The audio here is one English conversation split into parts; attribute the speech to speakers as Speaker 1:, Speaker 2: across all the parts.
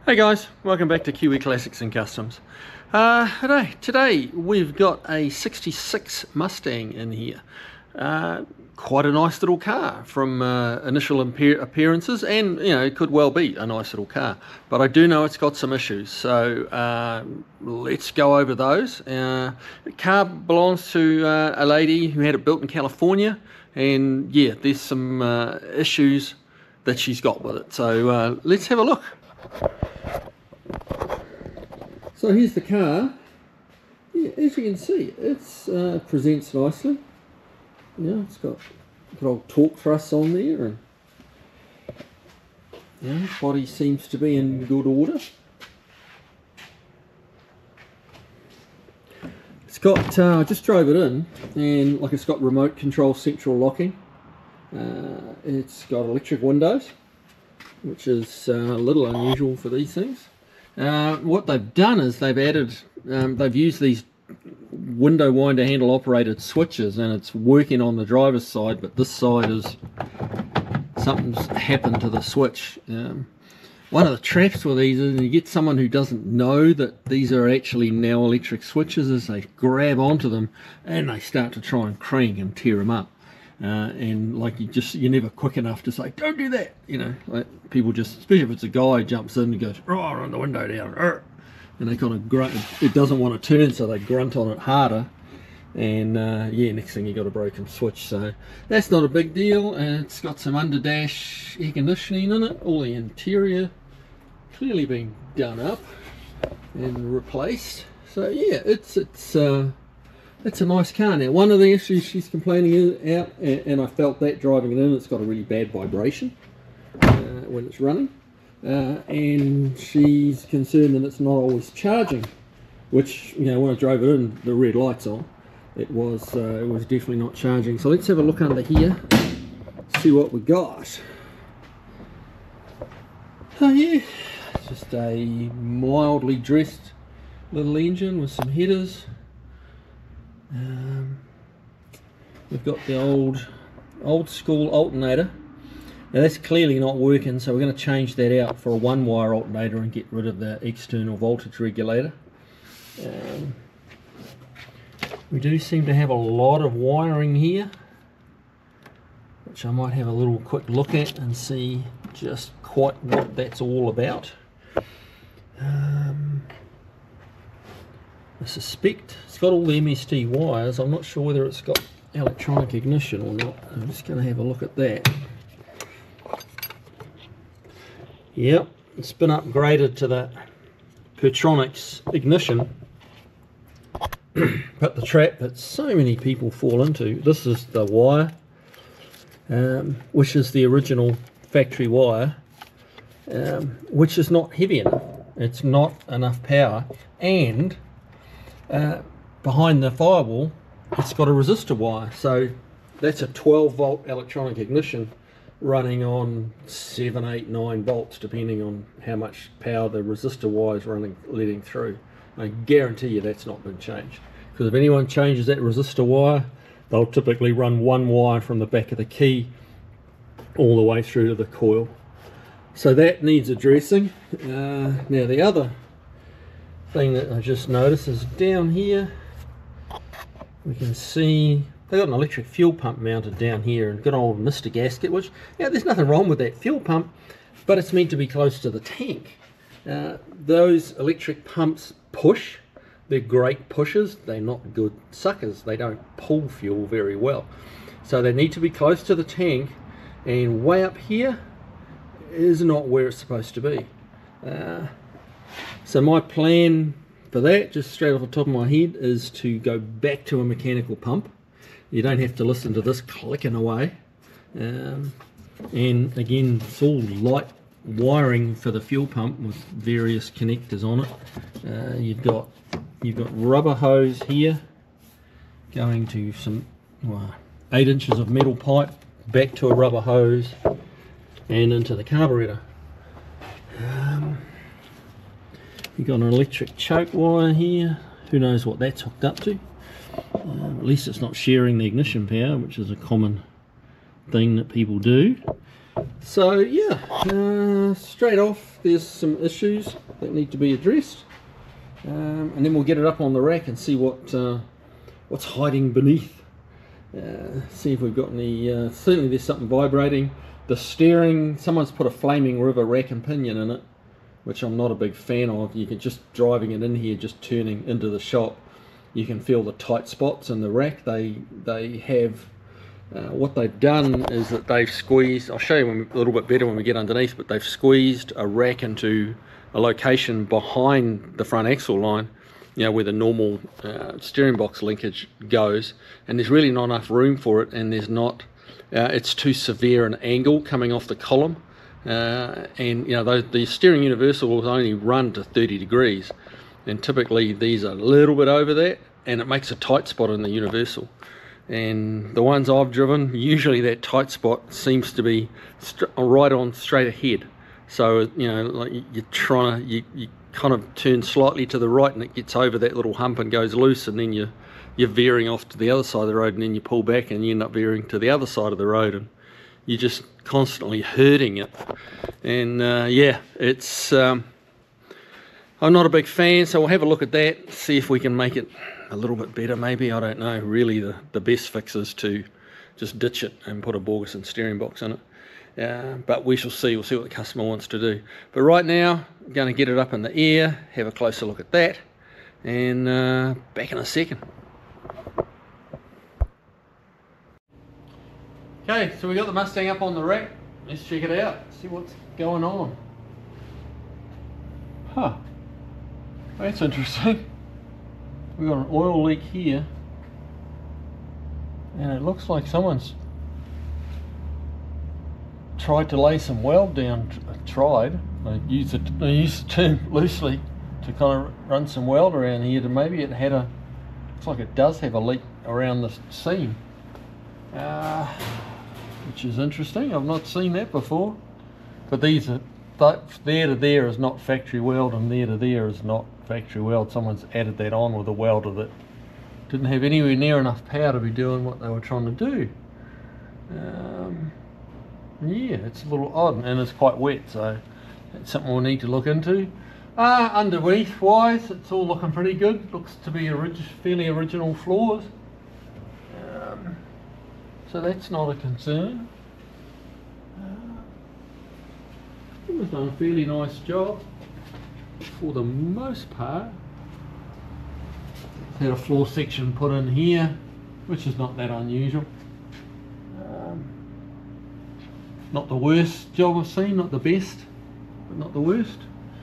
Speaker 1: Hey guys, welcome back to Kiwi Classics and Customs. Today we've got a 66 Mustang in here. Quite a nice little car from initial appearances, and you know, it could well be a nice little car, but I do know it's got some issues, so let's go over those. The car belongs to a lady who had it built in California, and yeah, there's some issues that she's got with it, so let's have a look. So here's the car. Yeah, as you can see, it presents nicely. Yeah, it's got old torque thrusts on there, and yeah, body seems to be in good order. It's got, I just drove it in, and like, it's got remote control central locking. It's got electric windows, which is a little unusual for these things. What they've done is they've added, they've used these window winder handle operated switches, and it's working on the driver's side, but this side is, something's happened to the switch. One of the traps with these is you get someone who doesn't know that these are actually now electric switches, is they grab onto them and they start to try and crank and tear them up. And like, you're never quick enough to say, don't do that, you know. Like, people just, especially if it's a guy, jumps in and goes, oh, run the window down, and they kind of grunt. It doesn't want to turn, so they grunt on it harder, and yeah, next thing you got a broken switch. So that's not a big deal. And it's got some under dash air conditioning in it, all the interior clearly being done up and replaced. So yeah, it's a nice car. Now, one of the issues she's complaining about, and I felt that driving it in, it's got a really bad vibration when it's running, and she's concerned that it's not always charging, which, you know, when I drove it in, the red light's on, it was definitely not charging. So let's have a look under here, see what we got. Oh yeah, it's just a mildly dressed little engine with some headers. We've got the old school alternator. Now that's clearly not working, so we're going to change that out for a one-wire alternator and get rid of the external voltage regulator. We do seem to have a lot of wiring here, which I might have a little quick look at and see just quite what that's all about. I suspect it's got all the MST wires. I'm not sure whether it's got electronic ignition or not. I'm just going to have a look at that. Yep, it's been upgraded to the Pertronix ignition. But the trap that so many people fall into, this is the wire, which is the original factory wire, which is not heavy enough. It's not enough power, and behind the firewall it's got a resistor wire, so that's a 12 volt electronic ignition running on 7, 8, 9 volts depending on how much power the resistor wire is letting through. I guarantee you that's not been changed, because if anyone changes that resistor wire, they'll typically run one wire from the back of the key all the way through to the coil. So that needs addressing. Now the other thing that I just noticed is down here we can see they've got an electric fuel pump mounted down here, and good old Mr. Gasket, which, yeah, there's nothing wrong with that fuel pump, but it's meant to be close to the tank. Those electric pumps push. They're great pushers, they're not good suckers. They don't pull fuel very well, so they need to be close to the tank, and way up here is not where it's supposed to be. So my plan for that, just straight off the top of my head, is to go back to a mechanical pump. You don't have to listen to this clicking away. And again, it's all light wiring for the fuel pump with various connectors on it. You've got rubber hose here going to some 8 inches of metal pipe back to a rubber hose and into the carburetor. You've got an electric choke wire here. Who knows what that's hooked up to? At least it's not sharing the ignition power, which is a common thing that people do. So yeah, straight off there's some issues that need to be addressed, and then we'll get it up on the rack and see what's hiding beneath. See if we've got any, certainly there's something vibrating. The steering, someone's put a Flaming River rack and pinion in it, which I'm not a big fan of. You can just, driving it in here, just turning into the shop, you can feel the tight spots in the rack. They have, what they've done is that they've squeezed, I'll show you a little bit better when we get underneath, but they've squeezed a rack into a location behind the front axle line, you know, where the normal steering box linkage goes, and there's really not enough room for it, and there's not, it's too severe an angle coming off the column, and you know, the steering universal will only run to 30 degrees, and typically these are a little bit over that, and it makes a tight spot in the universal. And the ones I've driven, usually that tight spot seems to be right on straight ahead. So you know, like you're trying to, you kind of turn slightly to the right and it gets over that little hump and goes loose, and then you're veering off to the other side of the road, and then you pull back and you end up veering to the other side of the road, and you're just constantly hurting it. And yeah, it's I'm not a big fan, so we'll have a look at that, see if we can make it a little bit better maybe. I don't know. Really the best fix is to just ditch it and put a Borgeson steering box in it. But we shall see. We'll see what the customer wants to do. But right now, I'm going to get it up in the air, have a closer look at that, and back in a second. Okay, so we got the Mustang up on the rack. Let's check it out, see what's going on. Huh, that's interesting. We've got an oil leak here, and it looks like someone's tried to lay some weld down. They use the term loosely to kind of run some weld around here, to maybe it had a, looks like it does have a leak around the seam, which is interesting. I've not seen that before. But these are, there to there is not factory weld, and there to there is not factory weld. Someone's added that on with a welder that didn't have anywhere near enough power to be doing what they were trying to do. Yeah, it's a little odd, and it's quite wet, so that's something we'll need to look into. Underneath wise, it's all looking pretty good. Looks to be fairly original floors, so that's not a concern. It's done a fairly nice job for the most part. Had a floor section put in here, which is not that unusual. Not the worst job I've seen, not the best, but not the worst.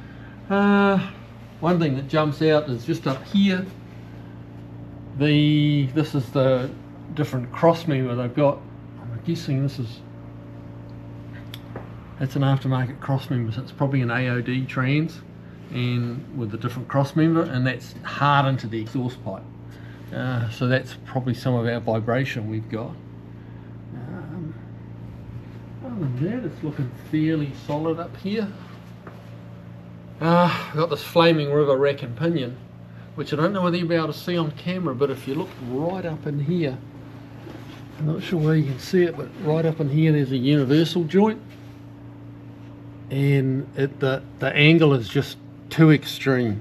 Speaker 1: One thing that jumps out is just up here. This is the different cross member they've got. I'm guessing that's an aftermarket cross member, so it's probably an AOD trans, and with the different cross member, and that's hard into the exhaust pipe. So that's probably some of our vibration we've got. Other than that, it's looking fairly solid up here. We've got this Flaming River rack and pinion, which I don't know whether you'll be able to see on camera, but if you look right up in here, I'm not sure where you can see it, but right up in here there's a universal joint, and the angle is just too extreme.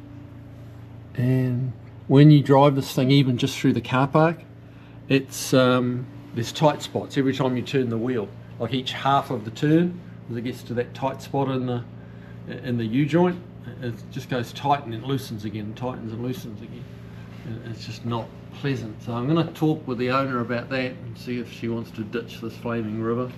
Speaker 1: And when you drive this thing, even just through the car park, it's there's tight spots every time you turn the wheel. Like each half of the turn, as it gets to that tight spot in the U-joint, it just goes tight and then loosens again, tightens and loosens again. It's just not pleasant. So I'm going to talk with the owner about that and see if she wants to ditch this Flaming River.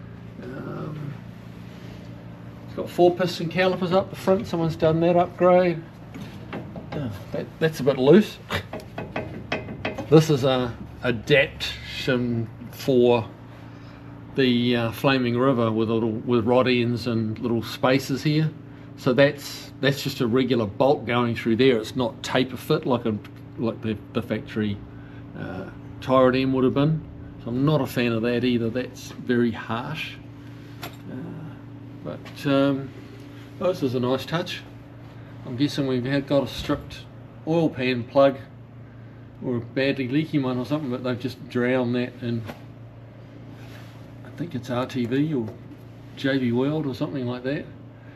Speaker 1: It's got 4 piston calipers up the front. Someone's done that upgrade. That's a bit loose. This is a adaptation for the Flaming River with rod ends and little spaces here. So that's just a regular bolt going through there. It's not taper fit like the factory Tyrodam would have been. So I'm not a fan of that either. That's very harsh. But this is a nice touch. I'm guessing we've got a stripped oil pan plug or a badly leaky one or something, but they've just drowned that in, I think it's RTV or JB Weld or something like that.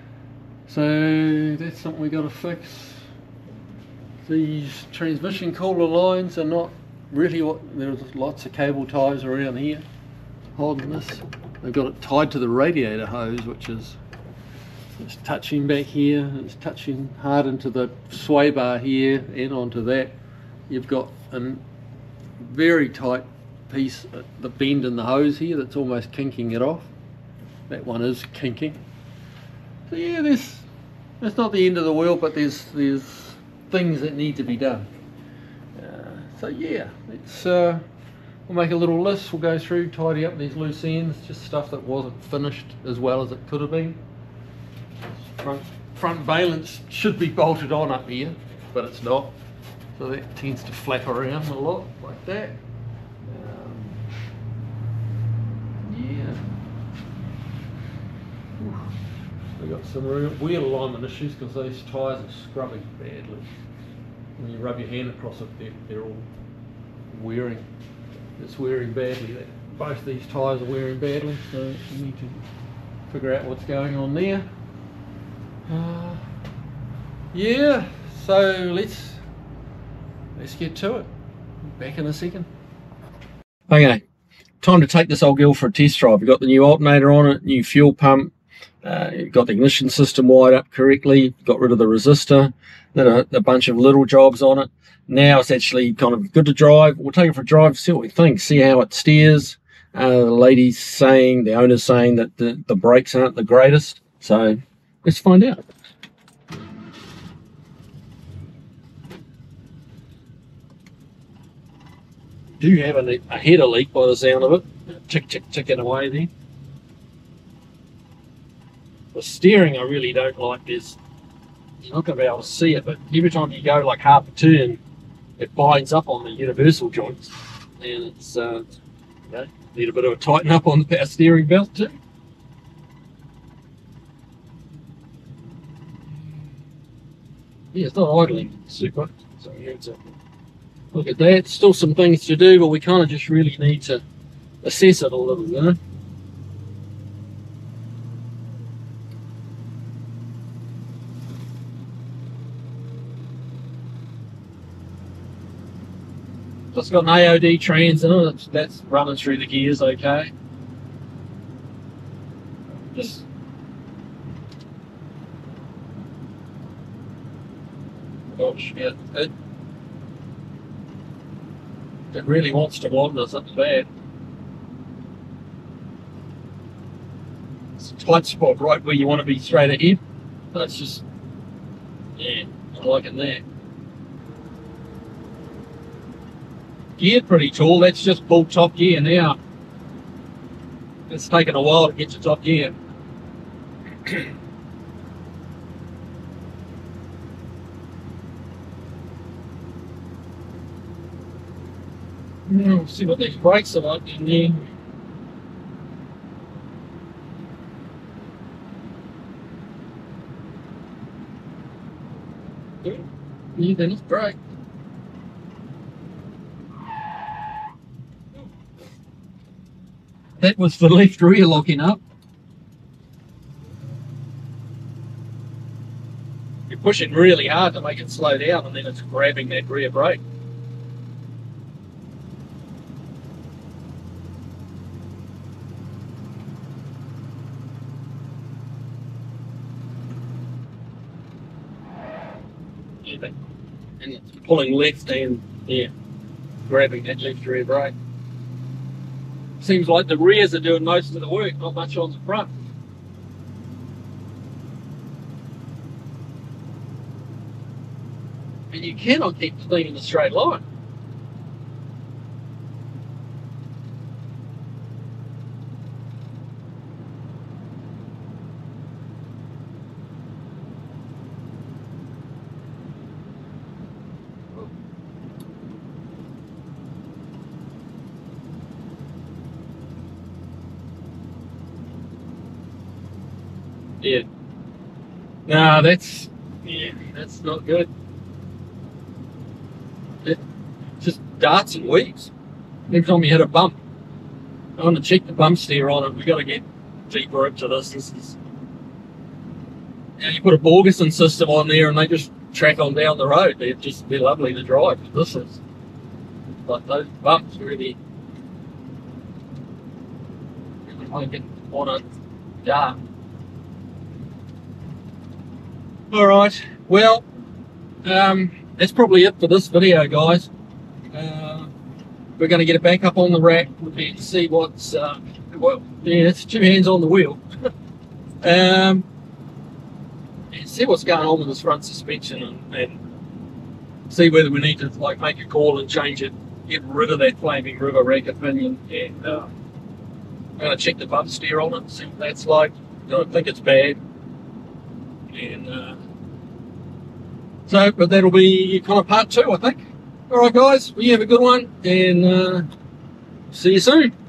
Speaker 1: So that's something we got to fix. These transmission cooler lines are not really what, there's lots of cable ties around here holding this. They've got it tied to the radiator hose, which is it's touching back here, it's touching hard into the sway bar here and onto that. You've got a very tight piece at the bend in the hose here that's almost kinking it off. That one is kinking. So yeah, that's not the end of the world, but there's things that need to be done. So yeah, we'll make a little list, we'll go through, tidy up these loose ends, just stuff that wasn't finished as well as it could have been. Front valence should be bolted on up here, but it's not, so that tends to flap around a lot like that. Yeah, we've got some wheel alignment issues because those tyres are scrubbing badly. When you rub your hand across it, they're all wearing. It's wearing badly. Both these tyres are wearing badly, so you need to figure out what's going on there. Yeah, so let's get to it. Back in a second. Okay, time to take this old girl for a test drive. We've got the new alternator on it, new fuel pump. You've got the ignition system wired up correctly, got rid of the resistor, then a bunch of little jobs on it. Now it's actually kind of good to drive. We'll take it for a drive, see what we think, see how it steers. The owner's saying that the brakes aren't the greatest, so let's find out. Do have a header leak by the sound of it. Ticking away there. The steering I really don't like. You're not going to be able to see it, but every time you go like half a turn, it binds up on the universal joints, and it's need a bit of a tighten up on the power steering belt too. Yeah, it's not idling super, so you have to look at that. Still some things to do, but we kind of just really need to assess it a little, you know. It's got an AOD trans in it, that's running through the gears okay. Just gosh, yeah, it really wants to wander, something bad. It's a tight spot right where you want to be straight ahead. That's just, yeah, I'm liking that. Geared pretty tall, that's just pulled top gear now. It's taken a while to get to top gear. We'll see what these brakes are like in there. Yeah, then it's brake. That was the left rear locking up. You're pushing really hard to make it slow down, and then it's grabbing that rear brake. And it's pulling left and grabbing that left rear brake. Seems like the rears are doing most of the work, not much on the front. And you cannot keep the thing in a straight line. Yeah. No, that's not good. It just darts and weaves. Every time you hit a bump, I want to check the bump steer on it. We got to get deeper into this. This is, you put a Borgeson system on there and they just track on down the road. They're lovely to drive. This is like those bumps really make it want to go. Alright, well, that's probably it for this video, guys. We're going to get it back up on the rack and see what's, well, yeah, it's 2 hands on the wheel. And see what's going on with this front suspension and see whether we need to like make a call and change it, get rid of that Flaming River rack opinion, and I'm going to check the bump steer on it, see what that's like. I don't think it's bad. And so, but that'll be kind of part 2, I think. Alright guys, well, you have a good one, and see you soon.